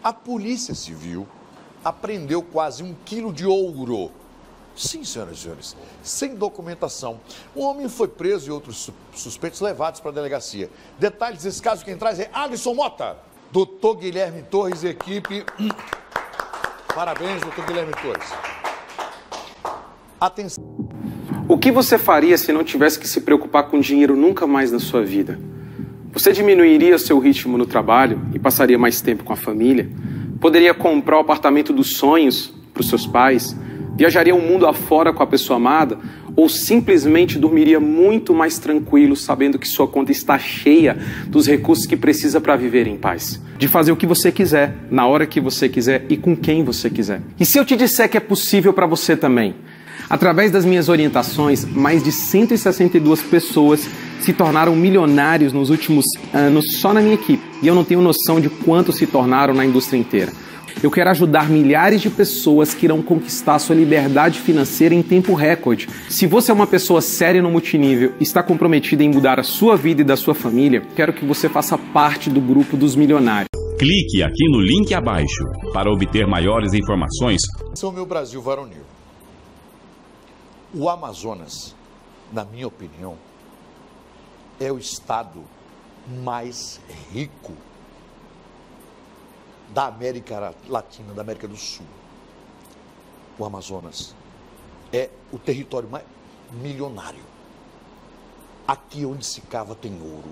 A Polícia Civil apreendeu quase 1 quilo de ouro. Sim, senhoras e senhores, sem documentação. Um homem foi preso e outros suspeitos levados para a delegacia. Detalhes desse caso, quem traz é Alisson Mota. Doutor Guilherme Torres e equipe. Parabéns, doutor Guilherme Torres. Atenção. O que você faria se não tivesse que se preocupar com dinheiro nunca mais na sua vida? Você diminuiria seu ritmo no trabalho e passaria mais tempo com a família? Poderia comprar o apartamento dos sonhos para os seus pais? Viajaria o mundo afora com a pessoa amada? Ou simplesmente dormiria muito mais tranquilo, sabendo que sua conta está cheia dos recursos que precisa para viver em paz? De fazer o que você quiser, na hora que você quiser e com quem você quiser. E se eu te disser que é possível para você também? Através das minhas orientações, mais de 162 pessoas se tornaram milionários nos últimos anos só na minha equipe. E eu não tenho noção de quanto se tornaram na indústria inteira. Eu quero ajudar milhares de pessoas que irão conquistar sua liberdade financeira em tempo recorde. Se você é uma pessoa séria no multinível e está comprometida em mudar a sua vida e da sua família, quero que você faça parte do grupo dos milionários. Clique aqui no link abaixo para obter maiores informações. São meu Brasil varonil. O Amazonas, na minha opinião, é o estado mais rico da América Latina, da América do Sul. O Amazonas é o território mais milionário. Aqui onde se cava tem ouro,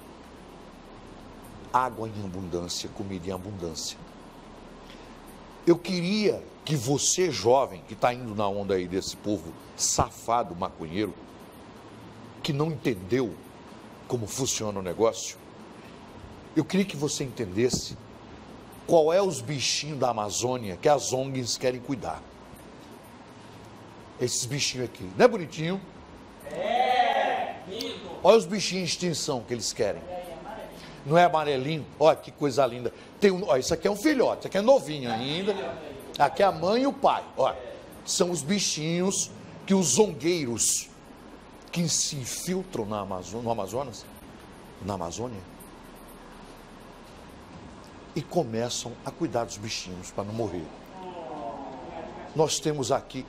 água em abundância, comida em abundância. Eu queria que você, jovem, que está indo na onda aí desse povo safado, maconheiro, que não entendeu como funciona o negócio, eu queria que você entendesse qual é os bichinhos da Amazônia que as ONGs querem cuidar. Esses bichinhos aqui. Não é bonitinho? É! Lindo! Olha os bichinhos em extinção que eles querem. Não é amarelinho? Olha que coisa linda. Tem olha, isso aqui é um filhote, isso aqui é novinho ainda. Aqui é a mãe e o pai. Olha, são os bichinhos que os zongueiros que se infiltram no Amazonas, na Amazônia, e começam a cuidar dos bichinhos para não morrer. Nós temos aqui,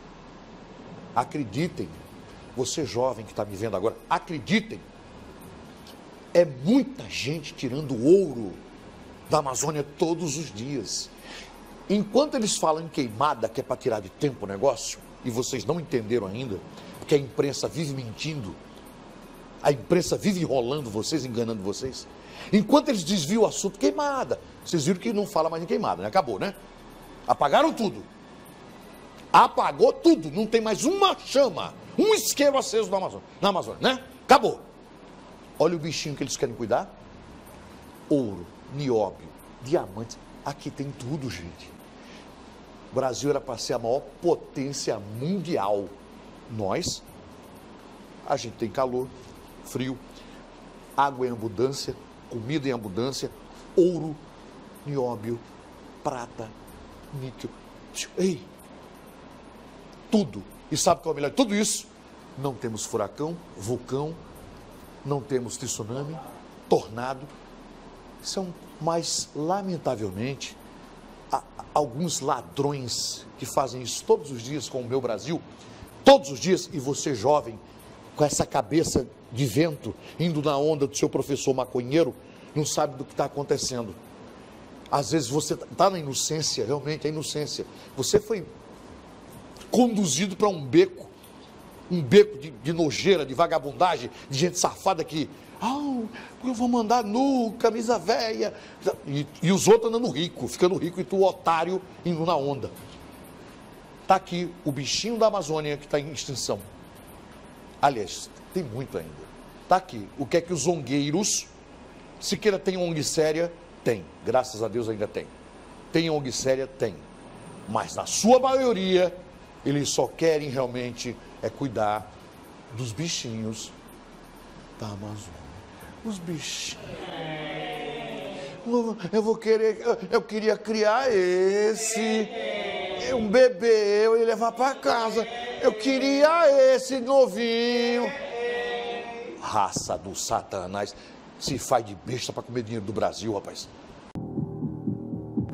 acreditem, você jovem que está me vendo agora, acreditem, é muita gente tirando ouro da Amazônia todos os dias. Enquanto eles falam em queimada, que é para tirar de tempo o negócio, e vocês não entenderam ainda, porque a imprensa vive mentindo, a imprensa vive enrolando vocês, enganando vocês. Enquanto eles desviam o assunto, queimada. Vocês viram que não fala mais em queimada, né? Acabou, né? Apagaram tudo. Apagou tudo. Não tem mais uma chama, um isqueiro aceso na Amazônia, né? Acabou. Olha o bichinho que eles querem cuidar. Ouro, nióbio, diamante. Aqui tem tudo, gente. O Brasil era para ser a maior potência mundial. Nós, a gente tem calor, frio, água em abundância, comida em abundância, ouro, nióbio, prata, níquel, ei, tudo. E sabe qual é o melhor de tudo isso? Não temos furacão, vulcão, não temos tsunami, tornado. Mas, lamentavelmente, alguns ladrões que fazem isso todos os dias com o meu Brasil, todos os dias, e você jovem, com essa cabeça de vento, indo na onda do seu professor maconheiro, não sabe do que está acontecendo. Às vezes você está na inocência, realmente, a inocência. Você foi conduzido para um beco de nojeira, de vagabundagem, de gente safada que, eu vou mandar nu, camisa velha, e os outros andando rico, ficando rico, e tu, otário, indo na onda. Está aqui o bichinho da Amazônia que está em extinção. Aliás, tem muito ainda. Está aqui. O que é que os zongueiros, Siqueira tem ONG séria? Tem. Graças a Deus ainda tem. Tem ONG séria? Tem. Mas na sua maioria, eles só querem realmente cuidar dos bichinhos da Amazônia. Os bichinhos. Eu queria criar esse. Um bebê, eu ia levar para casa. Eu queria esse novinho. Raça do Satanás. Se faz de besta para comer dinheiro do Brasil, rapaz.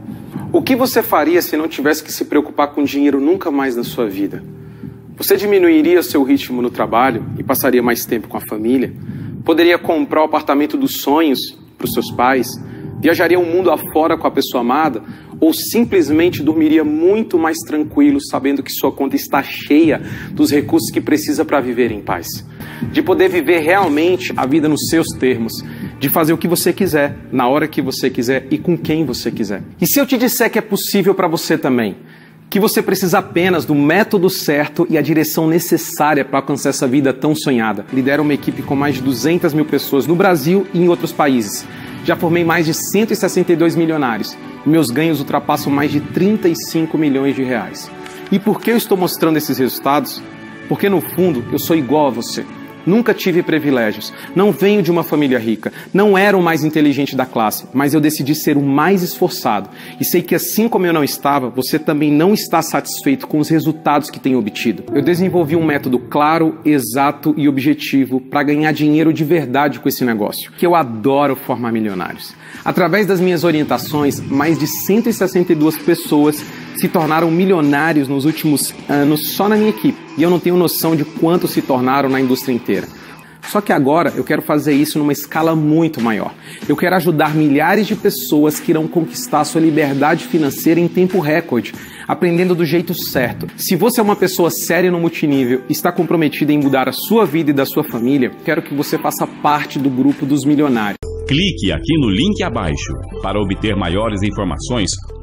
O que você faria se não tivesse que se preocupar com dinheiro nunca mais na sua vida? Você diminuiria seu ritmo no trabalho e passaria mais tempo com a família? Poderia comprar o apartamento dos sonhos para os seus pais? Viajaria o mundo afora com a pessoa amada? Ou simplesmente dormiria muito mais tranquilo, sabendo que sua conta está cheia dos recursos que precisa para viver em paz? De poder viver realmente a vida nos seus termos, de fazer o que você quiser, na hora que você quiser e com quem você quiser. E se eu te disser que é possível para você também? Que você precisa apenas do método certo e a direção necessária para alcançar essa vida tão sonhada. Lidero uma equipe com mais de 200 mil pessoas no Brasil e em outros países. Já formei mais de 162 milionários. Meus ganhos ultrapassam mais de 35 milhões de reais. E por que eu estou mostrando esses resultados? Porque no fundo eu sou igual a você. Nunca tive privilégios, não venho de uma família rica, não era o mais inteligente da classe, mas eu decidi ser o mais esforçado. E sei que assim como eu não estava, você também não está satisfeito com os resultados que tem obtido. Eu desenvolvi um método claro, exato e objetivo para ganhar dinheiro de verdade com esse negócio, que eu adoro formar milionários. Através das minhas orientações, mais de 162 pessoas se tornaram milionários nos últimos anos só na minha equipe. E eu não tenho noção de quanto se tornaram na indústria inteira. Só que agora eu quero fazer isso numa escala muito maior. Eu quero ajudar milhares de pessoas que irão conquistar sua liberdade financeira em tempo recorde, aprendendo do jeito certo. Se você é uma pessoa séria no multinível e está comprometida em mudar a sua vida e da sua família, quero que você faça parte do grupo dos milionários. Clique aqui no link abaixo para obter maiores informações